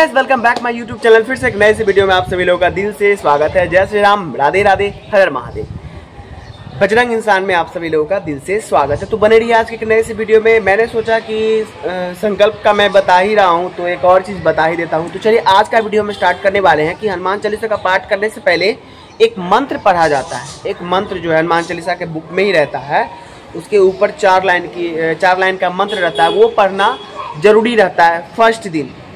Guys, welcome back my YouTube channel. फिर से एक नए से वीडियो में आप सभी लोगों का दिल से स्वागत है। जय श्री राम, राधे राधे, हर हर महादेव। बजरंग इंसान में आप सभी लोगों का दिल से स्वागत है। तो बने रहिए आज के एक नए से वीडियो में। मैंने सोचा कि संकल्प का मैं बता ही रहा हूं तो एक और चीज़ बता ही देता हूं। तो चलिए आज का वीडियो में स्टार्ट करने वाले हैं कि हनुमान चालीसा का पाठ करने से पहले एक मंत्र पढ़ा जाता है। एक मंत्र जो है हनुमान चालीसा के बुक में ही रहता है, उसके ऊपर 4 लाइन का मंत्र रहता है, वो पढ़ना जरूरी रहता है। फर्स्ट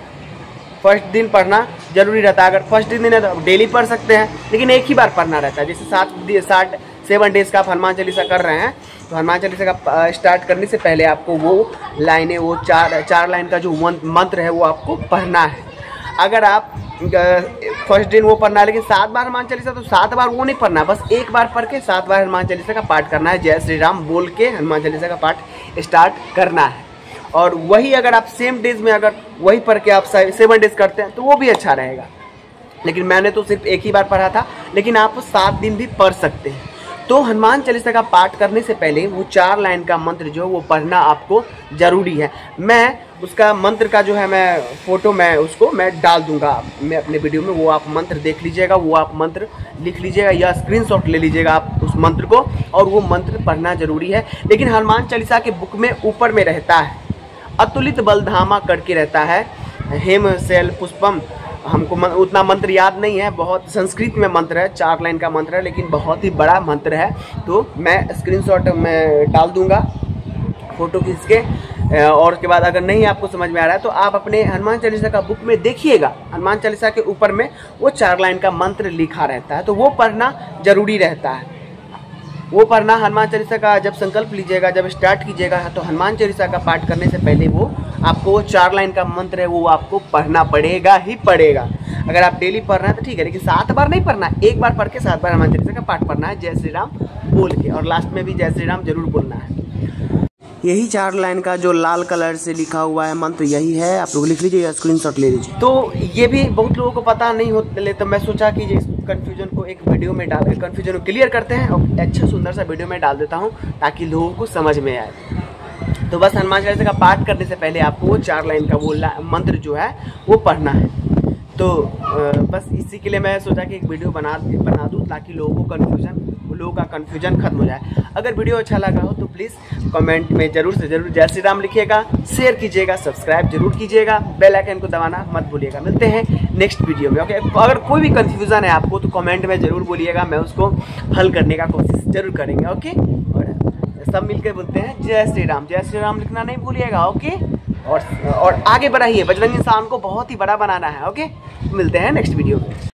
दिन पढ़ना जरूरी रहता है। अगर फर्स्ट दिन है तो डेली पढ़ सकते हैं, लेकिन एक ही बार पढ़ना रहता है। जैसे 7 डेज का आप हनुमान चालीसा कर रहे हैं तो हनुमान चालीसा का स्टार्ट करने से पहले आपको वो लाइनें, वो चार लाइन का जो मंत्र है वो आपको पढ़ना है। अगर आप फर्स्ट दिन वो पढ़ना है, लेकिन 7 बार हनुमान चालीसा, तो 7 बार वो नहीं पढ़ना, बस एक बार पढ़ के 7 बार हनुमान चालीसा का पाठ करना है। जय श्री राम बोल के हनुमान चालीसा का पाठ स्टार्ट करना है। और वही अगर आप सेम डेज में अगर वही पढ़ के आप 7 डेज करते हैं तो वो भी अच्छा रहेगा। लेकिन मैंने तो सिर्फ एक ही बार पढ़ा था, लेकिन आप 7 दिन भी पढ़ सकते हैं। तो हनुमान चालीसा का पाठ करने से पहले वो 4 लाइन का मंत्र जो वो पढ़ना आपको ज़रूरी है। मैं उसका मंत्र का जो है मैं फ़ोटो मैं डाल दूंगा मैं अपने वीडियो में, वो आप मंत्र देख लीजिएगा, वो आप मंत्र लिख लीजिएगा या स्क्रीनशॉट ले लीजिएगा आप उस मंत्र को, और वो मंत्र पढ़ना ज़रूरी है। लेकिन हनुमान चालीसा के बुक में ऊपर में रहता है अतुलित बलधामा करके रहता है, हेम शैल पुष्पम। हमको उतना मंत्र याद नहीं है, बहुत संस्कृत में मंत्र है, 4 लाइन का मंत्र है, लेकिन बहुत ही बड़ा मंत्र है। तो मैं स्क्रीनशॉट में डाल दूंगा फ़ोटो खींच के, और उसके बाद अगर नहीं आपको समझ में आ रहा है तो आप अपने हनुमान चालीसा का बुक में देखिएगा। हनुमान चालीसा के ऊपर में वो 4 लाइन का मंत्र लिखा रहता है, तो वो पढ़ना ज़रूरी रहता है। वो पढ़ना हनुमान चालीसा का जब संकल्प लीजिएगा, जब स्टार्ट कीजिएगा, तो हनुमान चालीसा का पाठ करने से पहले वो आपको वो 4 लाइन का मंत्र है वो आपको पढ़ना पड़ेगा ही पड़ेगा। अगर आप डेली पढ़ रहे हैं तो ठीक है, लेकिन 7 बार नहीं पढ़ना, एक बार पढ़ के 7 बार हनुमान चालीसा का पाठ पढ़ना है, जय श्री राम बोल के, और लास्ट में भी जय श्री राम जरूर बोलना है। यही 4 लाइन का जो लाल कलर से लिखा हुआ है मंत्र यही है, आप लोग लिख लीजिए या स्क्रीनशॉट ले लीजिए। तो ये भी बहुत लोगों को पता नहीं होते, तो मैं सोचा कि इस कन्फ्यूजन को एक वीडियो में डाल के कन्फ्यूजन को क्लियर करते हैं और अच्छा सुंदर सा वीडियो में डाल देता हूँ ताकि लोगों को समझ में आए। तो बस हनुमान चालीसा का पाठ करने से पहले आपको वो 4 लाइन का वो मंत्र जो है वो पढ़ना है। तो बस इसी के लिए मैं सोचा कि एक वीडियो बना दूँ ताकि लोगों का कन्फ्यूजन खत्म हो जाए। अगर वीडियो अच्छा लगा हो तो प्लीज़ कमेंट में ज़रूर से ज़रूर जय श्री राम लिखिएगा, शेयर कीजिएगा, सब्सक्राइब जरूर कीजिएगा, बेल आइकन को दबाना मत भूलिएगा। मिलते हैं नेक्स्ट वीडियो में। ओके, अगर कोई भी कन्फ्यूज़न है आपको तो कमेंट में ज़रूर बोलिएगा, मैं उसको हल करने का कोशिश ज़रूर करेंगे। ओके, और सब मिलकर बोलते हैं जय श्री राम लिखना नहीं भूलिएगा। ओके, और आगे बढ़ाइए, बजरंग इंसान को बहुत ही बड़ा बनाना है। ओके, मिलते हैं नेक्स्ट वीडियो में।